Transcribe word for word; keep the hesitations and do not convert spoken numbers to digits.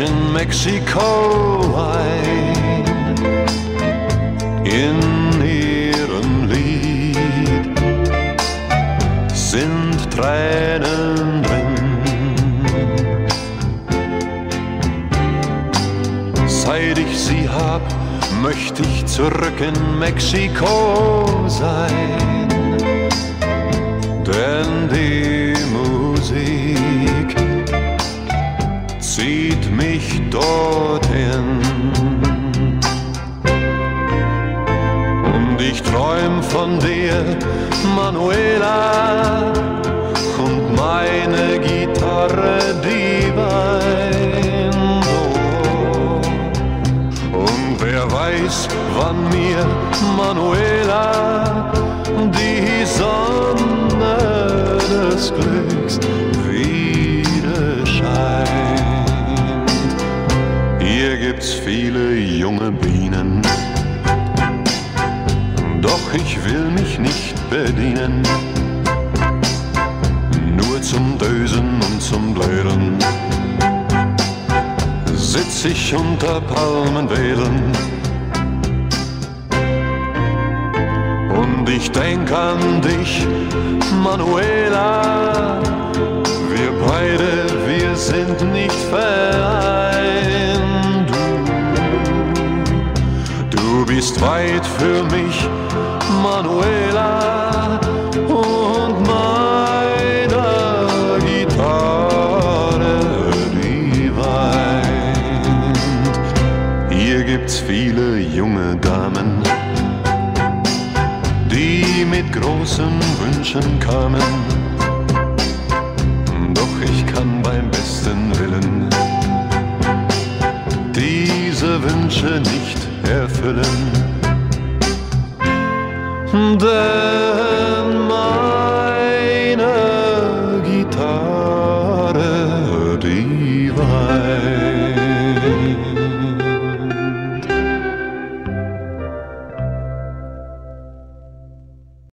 in Mexiko ein, in ihrem Lied sind Tränen drin. Seit ich sie hab, möchte ich zurück in Mexiko sein, denn die Musik zieht mich dorthin. Und ich träum von dir, Manuela, und meine Gitarre, die weint. Oh. Und wer weiß, wann mir, Manuela, die Sonne des Glücks wieder scheint. Hier gibt's viele junge Bienen, doch ich will mich nicht bedienen, nur zum Dösen und zum Blören sitz ich unter Palmenwedel. Und ich denk an dich, Manuela, wir beide, wir sind nicht vereint. Du, du bist weit für mich, Manuela, und meine Gitarre, die weint. Hier gibt's viele junge Damen, die mit großen Wünschen kamen, doch ich kann beim besten Willen diese Wünsche nicht erfüllen, denn meine Gitarre, die war